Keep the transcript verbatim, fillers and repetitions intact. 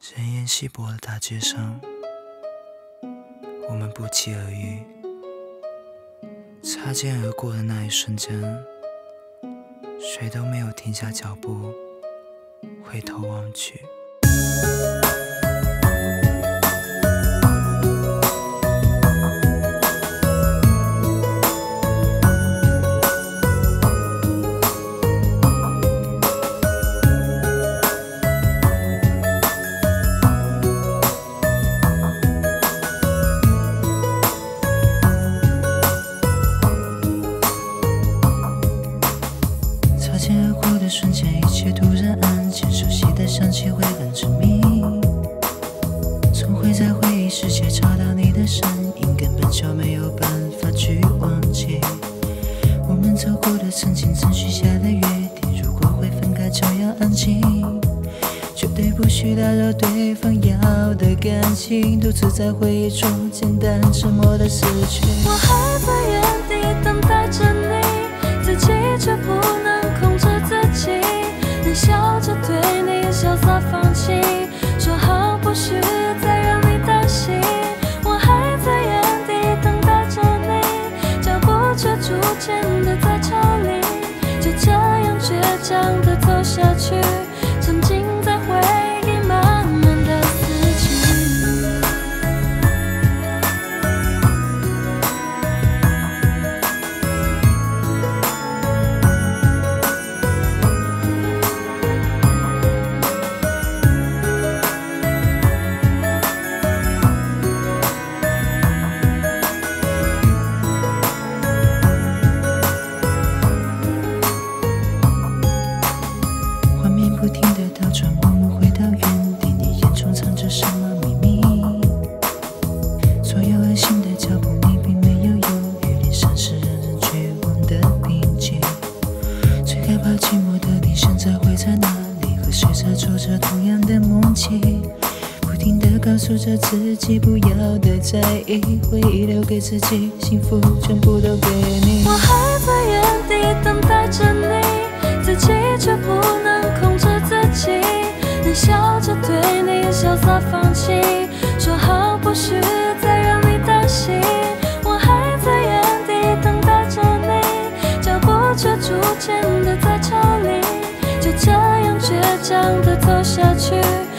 人烟稀薄的大街上，我们不期而遇，擦肩而过的那一瞬间，谁都没有停下脚步，回头望去。擦肩而过的瞬间，一切突然安静，熟悉的香气会很沉迷，总会在回忆世界找到你的身影，根本就没有办法去忘记我们走过的曾经曾许下的约定，如果会分开就要安静，绝对不许打扰对方要的感情，独自在回忆中简单沉默的死去。 我还在原地等待着你，自己却不能控制自己，你笑着对你潇洒放弃，说好不许再让你担心。我还在原地等待着你，脚步却逐渐的在抽离，就这样倔强的走下去，沉浸在回忆慢慢的死去。 不停地倒转，我们回到原地，你眼中藏着什么秘密？左右而行的脚步，你并没有犹豫，脸上是让人绝望的平静。最害怕寂寞的你，现在会在哪里？和谁在做着同样的梦境？不停地告诉着自己，不要再在意，回忆留给自己，幸福全部都给你。 我还在原地等待着你，自己却不能控制自己，你笑着对你潇洒放弃，说好不许再让你担心。我还在原地等待着你，脚步却逐渐的在抽离，就这样倔强的走下去。